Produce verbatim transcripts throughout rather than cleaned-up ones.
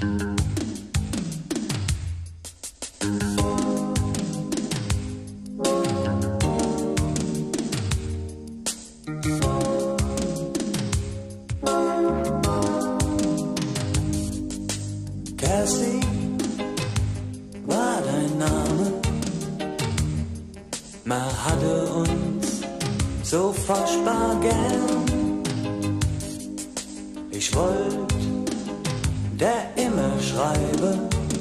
Cassie war dein Name, man hatte uns so furchtbar gern. Ich wollt, der immer schreibe,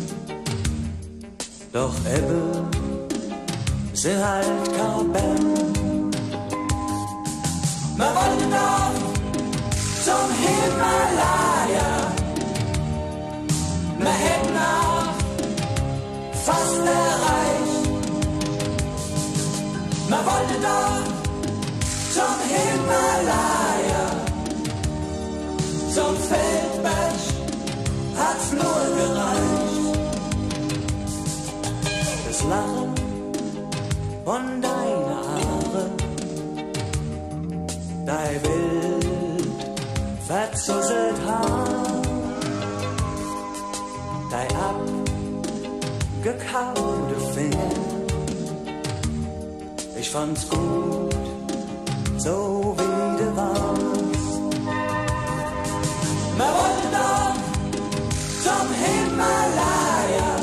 doch Ebbe sind halt kaum Bern. Man wollte noch zum Himalaya, wir hätten auch fast erreicht. Man wollte doch zum Himalaya, zum Feldberg hat's nur gereicht. Das Lachen von deiner Haare, dein wild verzusselt Haar, dein abgekaute Finger, ich fand's gut, so wie du warst. Wir wollten doch zum Himalaya,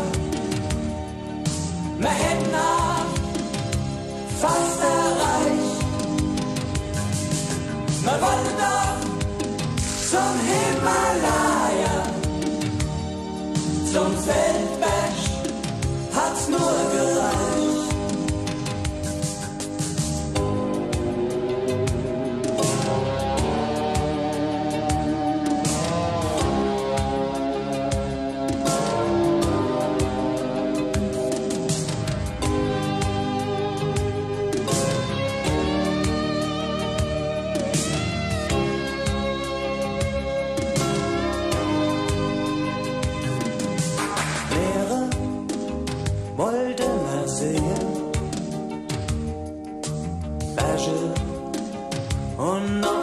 wir hätten auch fast erreicht. Wir wollten doch zum Himalaya, zum Feldberg hat's nur gereicht. Wollte man sehen, Berge und noch